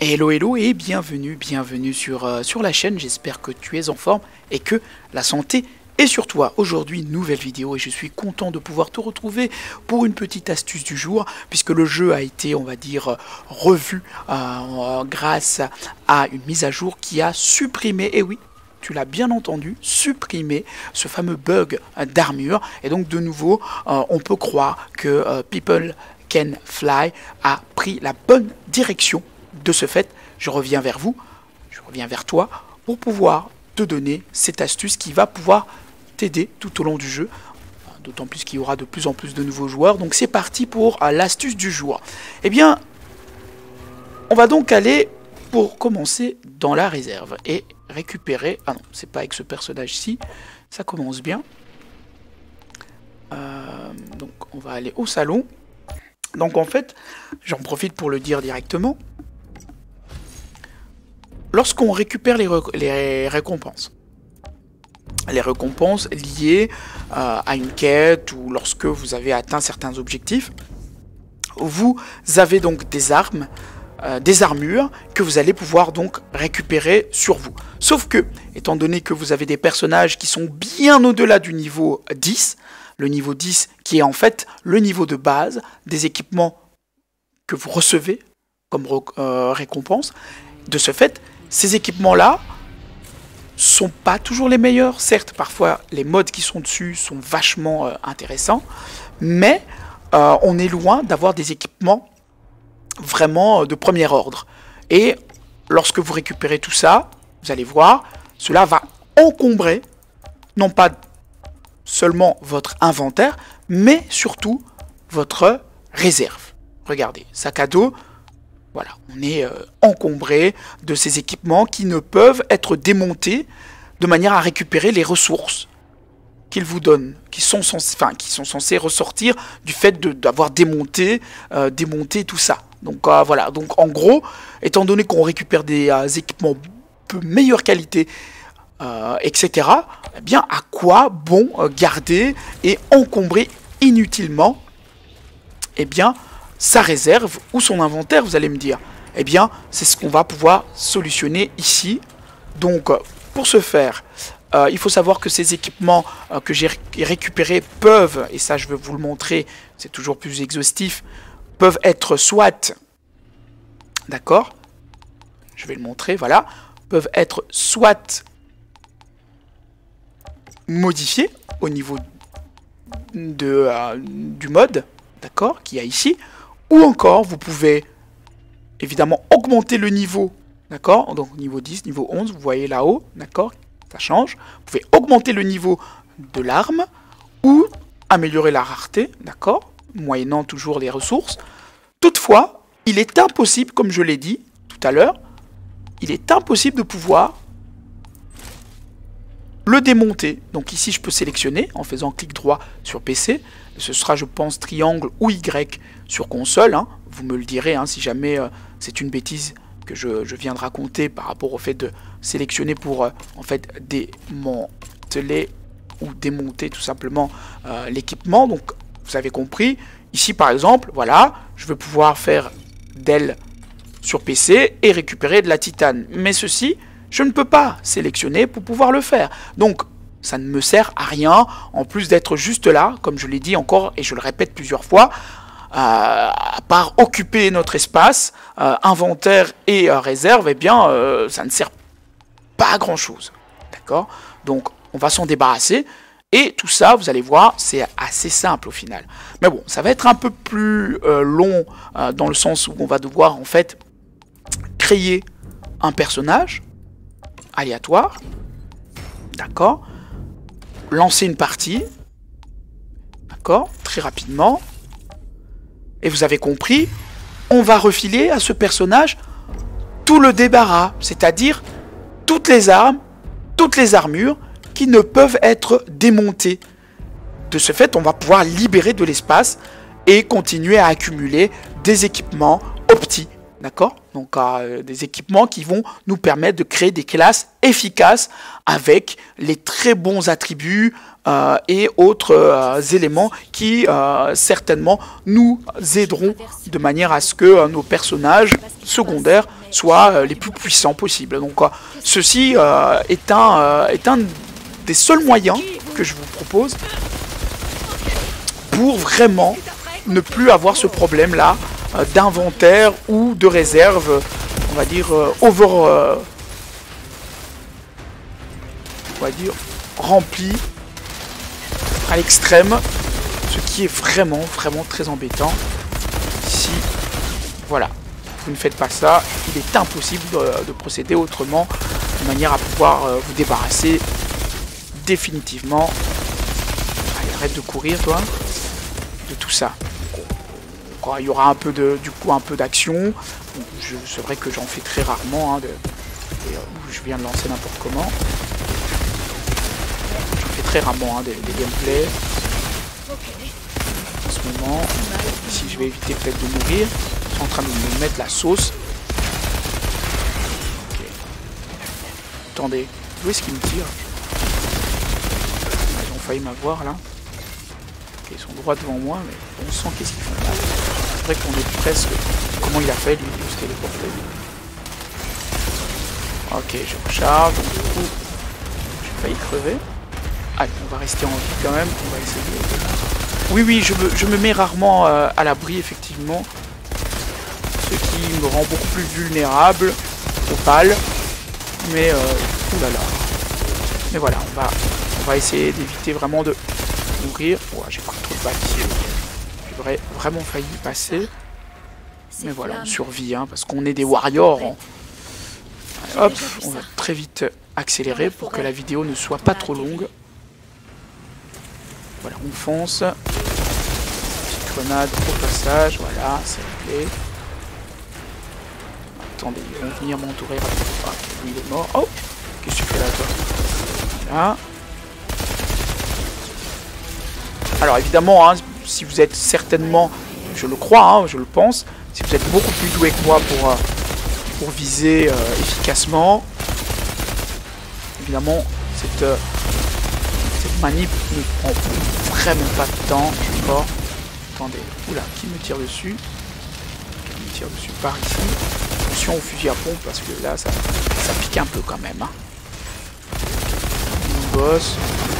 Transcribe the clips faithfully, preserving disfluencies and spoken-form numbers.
Hello hello et bienvenue, bienvenue sur, euh, sur la chaîne, j'espère que tu es en forme et que la santé est sur toi. Aujourd'hui, nouvelle vidéo et je suis content de pouvoir te retrouver pour une petite astuce du jour, puisque le jeu a été, on va dire, revu euh, grâce à une mise à jour qui a supprimé, et oui, tu l'as bien entendu, supprimé ce fameux bug d'armure. Et donc de nouveau, euh, on peut croire que euh, People Can Fly a pris la bonne direction. De ce fait, je reviens vers vous, je reviens vers toi pour pouvoir te donner cette astuce qui va pouvoir t'aider tout au long du jeu. D'autant plus qu'il y aura de plus en plus de nouveaux joueurs. Donc c'est parti pour l'astuce du jour. Eh bien, on va donc aller pour commencer dans la réserve et récupérer... Ah non, c'est pas avec ce personnage-ci, ça commence bien. Euh, donc on va aller au salon. Donc en fait, j'en profite pour le dire directement. Lorsqu'on récupère les, ré les récompenses, les récompenses liées euh, à une quête ou lorsque vous avez atteint certains objectifs, vous avez donc des armes, euh, des armures que vous allez pouvoir donc récupérer sur vous. Sauf que, étant donné que vous avez des personnages qui sont bien au-delà du niveau dix, le niveau dix qui est en fait le niveau de base des équipements que vous recevez comme euh, récompense, de ce fait, ces équipements-là sont pas toujours les meilleurs. Certes, parfois, les modes qui sont dessus sont vachement euh, intéressants, mais euh, on est loin d'avoir des équipements vraiment euh, de premier ordre. Et lorsque vous récupérez tout ça, vous allez voir, cela va encombrer, non pas seulement votre inventaire, mais surtout votre réserve. Regardez, sac à dos. Voilà, on est euh, encombré de ces équipements qui ne peuvent être démontés de manière à récupérer les ressources qu'ils vous donnent, qui sont censés, enfin, qui sont censés ressortir du fait d'avoir démonté, euh, démonté tout ça. Donc euh, voilà, donc en gros, étant donné qu'on récupère des euh, équipements de meilleure qualité, euh, et cetera, eh bien à quoi bon euh, garder et encombrer inutilement, eh bien, sa réserve ou son inventaire, vous allez me dire. Eh bien, c'est ce qu'on va pouvoir solutionner ici. Donc, pour ce faire, euh, il faut savoir que ces équipements euh, que j'ai récupérés peuvent, et ça je vais vous le montrer, c'est toujours plus exhaustif, peuvent être soit, d'accord, je vais le montrer, voilà, peuvent être soit modifiés au niveau de, euh, du mode, d'accord, qu'il y a ici. Ou encore, vous pouvez évidemment augmenter le niveau, d'accord? Donc niveau dix, niveau onze, vous voyez là-haut, d'accord? Ça change. Vous pouvez augmenter le niveau de l'arme ou améliorer la rareté, d'accord? Moyennant toujours les ressources. Toutefois, il est impossible, comme je l'ai dit tout à l'heure, il est impossible de pouvoir le démonter. Donc ici, je peux sélectionner en faisant clic droit sur P C. Ce sera, je pense, triangle ou Y sur console. Hein. Vous me le direz hein, si jamais euh, c'est une bêtise que je, je viens de raconter par rapport au fait de sélectionner pour euh, en fait démanteler ou démonter tout simplement euh, l'équipement. Donc, vous avez compris. Ici, par exemple, voilà, je vais pouvoir faire d'elle sur P C et récupérer de la titane. Mais ceci, je ne peux pas sélectionner pour pouvoir le faire. Donc, ça ne me sert à rien, en plus d'être juste là, comme je l'ai dit encore, et je le répète plusieurs fois, euh, à part occuper notre espace, euh, inventaire et euh, réserve, eh bien, euh, ça ne sert pas à grand-chose. D'accord? Donc, on va s'en débarrasser, et tout ça, vous allez voir, c'est assez simple au final. Mais bon, ça va être un peu plus euh, long, euh, dans le sens où on va devoir, en fait, créer un personnage aléatoire, d'accord? Lancer une partie, d'accord, très rapidement, et vous avez compris, on va refiler à ce personnage tout le débarras, c'est-à-dire toutes les armes, toutes les armures qui ne peuvent être démontées. De ce fait, on va pouvoir libérer de l'espace et continuer à accumuler des équipements opti, d'accord? Donc euh, des équipements qui vont nous permettre de créer des classes efficaces avec les très bons attributs euh, et autres euh, éléments qui euh, certainement nous aideront de manière à ce que euh, nos personnages secondaires soient euh, les plus puissants possibles. Donc euh, ceci euh, est, un, euh, est un des seuls moyens que je vous propose pour vraiment ne plus avoir ce problème là euh, d'inventaire ou de réserve, on va dire euh, over euh, on va dire rempli à l'extrême, ce qui est vraiment vraiment très embêtant. Si voilà, vous ne faites pas ça, il est impossible de, de procéder autrement, de manière à pouvoir euh, vous débarrasser définitivement. Allez, arrête de courir toi, de tout ça. Donc, il y aura un peu de, du coup un peu d'action. C'est vrai que j'en fais très rarement, hein, de, et, euh, je viens de lancer n'importe comment. J'en fais très rarement hein, des, des gameplays. En ce moment, ici je vais éviter peut-être de mourir. Je suis en train de me mettre la sauce. Okay. Attendez, où est-ce qu'il me tire? Ils ont failli m'avoir là. Okay, ils sont droit devant moi, mais on sent qu'est-ce qu'ils font là. C'est vrai qu'on est presque... Comment il a fait lui de se téléporter? Ok, je recharge, donc du coup, j'ai failli crever. Allez, on va rester en vie quand même, on va essayer. Oui, oui, je me, je me mets rarement euh, à l'abri, effectivement. Ce qui me rend beaucoup plus vulnérable aux balles. Mais, euh, oulala. Mais voilà, on va, on va essayer d'éviter vraiment de mourir. Oh, j'ai pris trop de balles ici. J'ai vraiment failli y passer. Mais voilà, on survit, hein, parce qu'on est des warriors. Hein. Hop, on va très vite accélérer pour que la vidéo ne soit pas trop longue. Voilà, on fonce. Petite grenade au passage, voilà, c'est réglé. Attendez, ils vont venir m'entourer. Ah, lui il est mort. Oh, qu'est-ce que tu fais là, toi? Voilà. Alors évidemment, hein, si vous êtes certainement, je le crois, hein, je le pense, si vous êtes beaucoup plus doué que moi pour, euh, pour viser euh, efficacement, évidemment, cette, euh, cette manip ne prend vraiment pas de temps. D'accord. Attendez, oula, qui me tire dessus? Qui me tire dessus par ici? Attention au fusil à pompe parce que là, ça, ça pique un peu quand même. Hein. On bosse.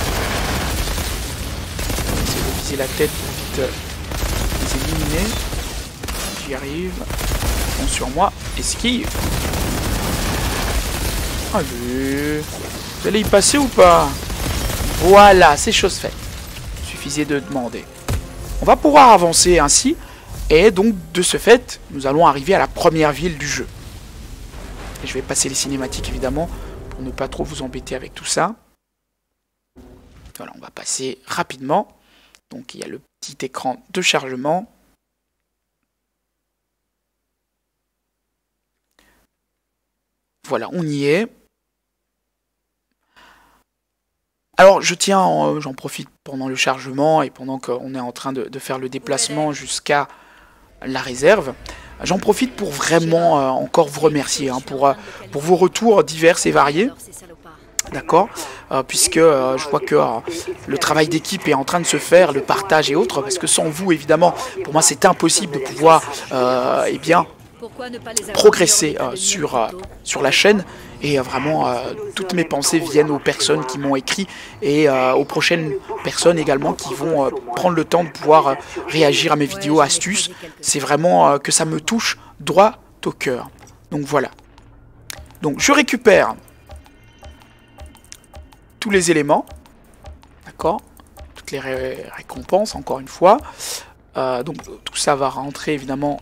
On va essayer de viser la tête pour vite euh, les éliminer. J'y arrive. Bon, sur moi. Esquive. Allez. Vous allez y passer ou pas? Voilà, c'est chose faite. Il suffisait de demander. On va pouvoir avancer ainsi. Et donc, de ce fait, nous allons arriver à la première ville du jeu. Et je vais passer les cinématiques, évidemment, pour ne pas trop vous embêter avec tout ça. Voilà, on va passer rapidement. Donc, il y a le petit écran de chargement. Voilà, on y est. Alors, je tiens, euh, j'en profite pendant le chargement et pendant qu'on est en train de, de faire le déplacement jusqu'à la réserve. J'en profite pour vraiment euh, encore vous remercier hein, pour, euh, pour vos retours divers et variés. D'accord, euh, puisque euh, je vois que euh, le travail d'équipe est en train de se faire, le partage et autres, parce que sans vous, évidemment, pour moi, c'est impossible de pouvoir, euh, eh bien, progresser euh, sur, euh, sur la chaîne. Et euh, vraiment, euh, toutes mes pensées viennent aux personnes qui m'ont écrit et euh, aux prochaines personnes également qui vont euh, prendre le temps de pouvoir euh, réagir à mes vidéos astuces. C'est vraiment euh, que ça me touche droit au cœur. Donc voilà. Donc je récupère tous les éléments. D'accord. Toutes les ré récompenses, encore une fois. Euh, donc tout ça va rentrer évidemment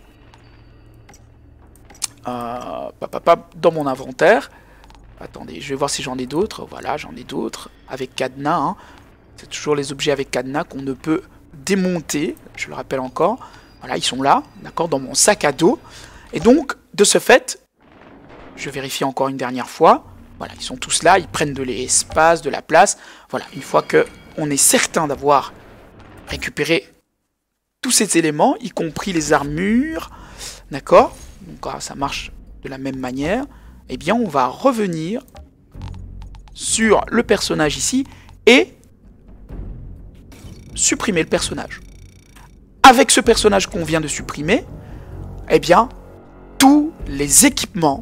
euh, dans mon inventaire. Attendez, je vais voir si j'en ai d'autres. Voilà, j'en ai d'autres. Avec cadenas. Hein. C'est toujours les objets avec cadenas qu'on ne peut démonter. Je le rappelle encore. Voilà, ils sont là. D'accord, dans mon sac à dos. Et donc, de ce fait, je vérifie encore une dernière fois. Voilà, ils sont tous là. Ils prennent de l'espace, de la place. Voilà, une fois qu'on est certain d'avoir récupéré tous ces éléments, y compris les armures. D'accord. Donc, ça marche de la même manière, eh bien on va revenir sur le personnage ici et supprimer le personnage. Avec ce personnage qu'on vient de supprimer, eh bien, tous les équipements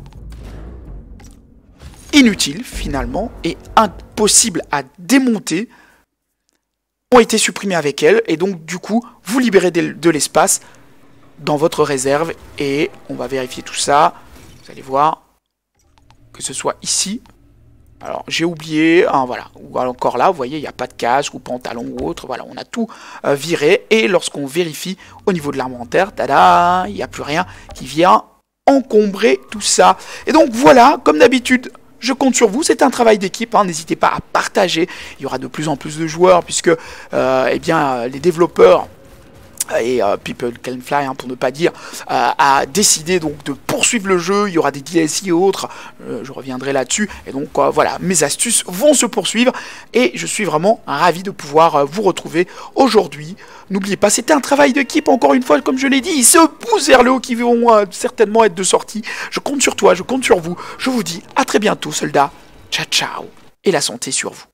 inutiles, finalement, et impossibles à démonter, ont été supprimés avec elle. Et donc, du coup, vous libérez de, de l'espace dans votre réserve. Et on va vérifier tout ça. Vous allez voir que ce soit ici. Alors, j'ai oublié, hein, voilà, ou encore là, vous voyez, il n'y a pas de casque ou pantalon ou autre, voilà, on a tout euh, viré, et lorsqu'on vérifie au niveau de l'inventaire, tada, il n'y a plus rien qui vient encombrer tout ça. Et donc, voilà, comme d'habitude, je compte sur vous, c'est un travail d'équipe, hein, n'hésitez pas à partager, il y aura de plus en plus de joueurs, puisque, euh, eh bien, les développeurs et euh, People Can Fly, hein, pour ne pas dire, euh, a décidé donc de poursuivre le jeu. Il y aura des D L C et autres, euh, je reviendrai là-dessus. Et donc euh, voilà, mes astuces vont se poursuivre et je suis vraiment ravi de pouvoir euh, vous retrouver aujourd'hui. N'oubliez pas, c'était un travail d'équipe, encore une fois, comme je l'ai dit, ils se poussent vers le haut qui vont euh, certainement être de sortie. Je compte sur toi, je compte sur vous. Je vous dis à très bientôt, soldats. Ciao, ciao. Et la santé sur vous.